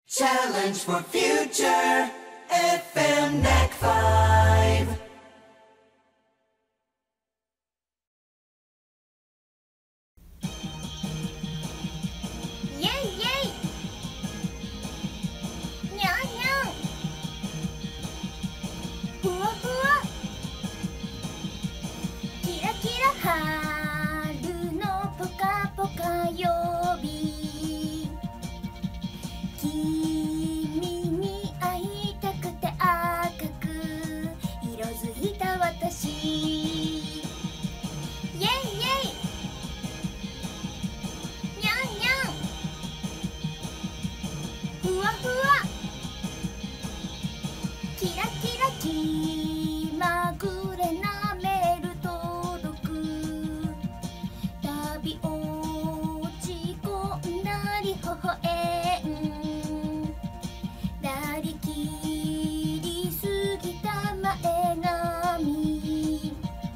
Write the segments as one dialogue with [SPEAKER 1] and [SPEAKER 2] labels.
[SPEAKER 1] Challenge for Future FM NEC 5.
[SPEAKER 2] イェイイェイにゃんにゃんふわふわキラキラ春のぽかぽか曜日君に会いたくて赤く色づいた私イェイイェイにゃんにゃんふわふわキラキラ気まぐれなメール届く旅落ち込んだり微笑んなりきりすぎた前髪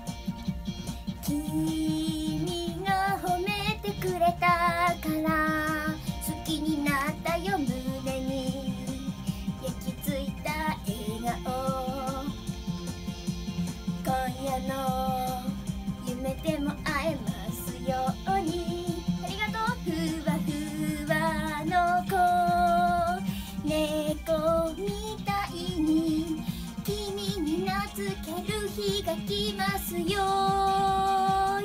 [SPEAKER 2] 君が褒めてくれたから好きになったよ胸に焼き付いた笑顔今夜の夢でも会えますようにありがとうふわふわの子猫みたいに君に名付ける日が来ますように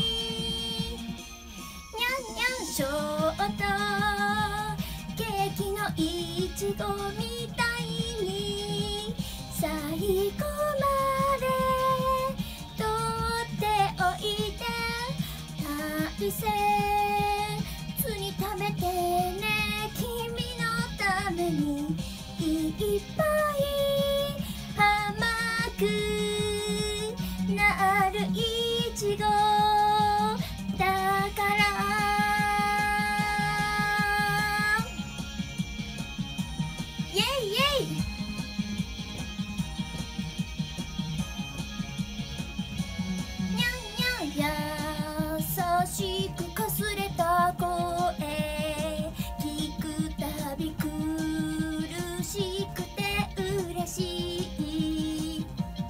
[SPEAKER 2] にゃんにゃんショートケーキのいちごみたいに最後まで取っておいて大切に食べてね君のためにいっぱい甘くなるいちごだからイェイイェイにゃんにゃん優しくかすれた声聞くたび苦しくて嬉しい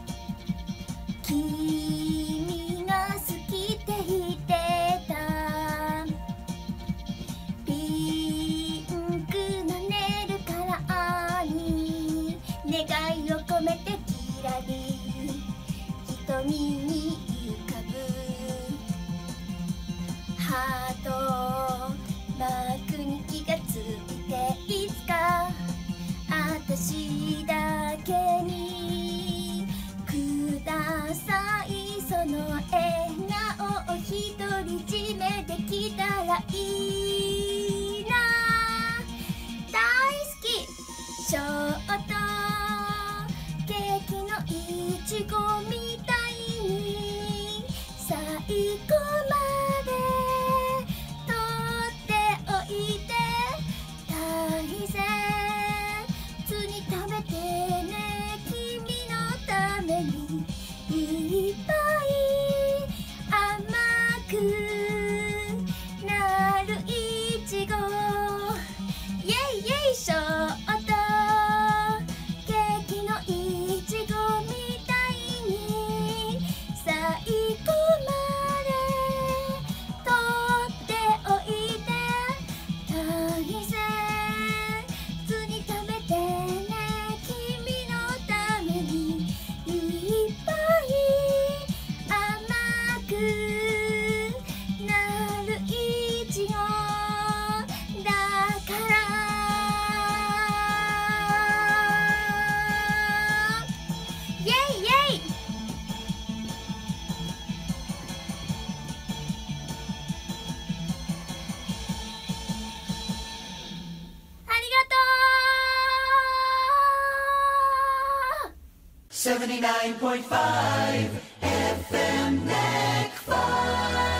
[SPEAKER 2] 君が好きって言ってたピンクのネイルカラーに願いを込めてキラリ瞳に浮かぶハートマークに気がついていつか私だけにくださいその笑顔を独り占めできたらいいな大好きショートケーキのいちごみたいに最後まで取っておいて大切に食べてね君のためにいっぱい甘くなるいちごイェイイェイショートケーキのいちごみたいに最後まで取っておいて大切に食べてね君のためにいっぱい甘くなるいちごだからイェイイェイありがとう
[SPEAKER 1] 79.5 FM NEC 5.